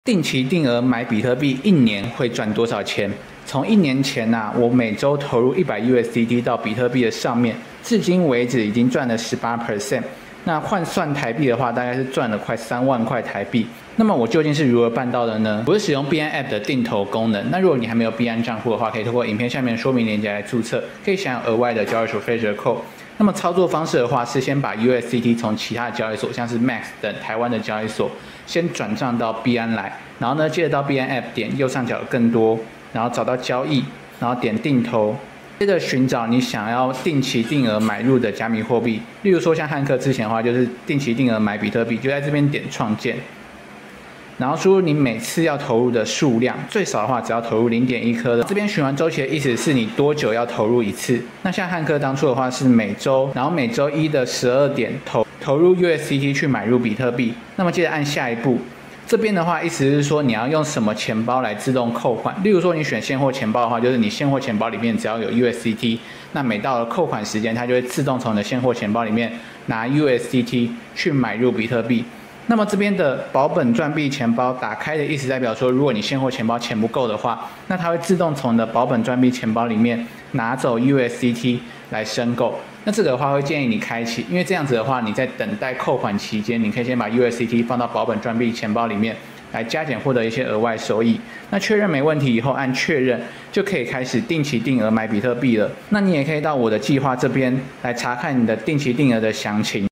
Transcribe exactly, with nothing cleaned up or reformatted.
定期定额买比特币一年会赚多少钱？从一年前啊，我每周投入一百 U S D T 到比特币的上面，至今为止已经赚了 百分之十八。那换算台币的话，大概是赚了快三万块台币。那么我究竟是如何办到的呢？我是使用币安 App 的定投功能。那如果你还没有币安账户的话，可以透过影片下面说明链接来注册，可以享有额外的交易所费折扣。那么操作方式的话，是先把 U S D T 从其他的交易所，像是 Max 等台湾的交易所，先转账到币安来，然后呢，接着到币安 App 点右上角的更多，然后找到交易，然后点定投。接着寻找你想要定期定额买入的加密货币，例如说像汉克之前的话，就是定期定额买比特币，就在这边点创建，然后输入你每次要投入的数量，最少的话只要投入 零点一 颗的。这边循环周期的意思是你多久要投入一次。那像汉克当初的话是每周，然后每周一的十二点投投入 U S D T 去买入比特币。那么接着按下一步。这边的话，意思是说你要用什么钱包来自动扣款。例如说，你选现货钱包的话，就是你现货钱包里面只要有 U S D T， 那每到了扣款时间，它就会自动从你的现货钱包里面拿 U S D T 去买入比特币。那么这边的保本赚币钱包打开的意思代表说，如果你现货钱包钱不够的话，那它会自动从你的保本赚币钱包里面拿走 U S D T 来申购。那这个的话会建议你开启，因为这样子的话，你在等待扣款期间，你可以先把 U S D T 放到保本赚币钱包里面来加减获得一些额外收益。那确认没问题以后按确认，就可以开始定期定额买比特币了。那你也可以到我的计划这边来查看你的定期定额的详情。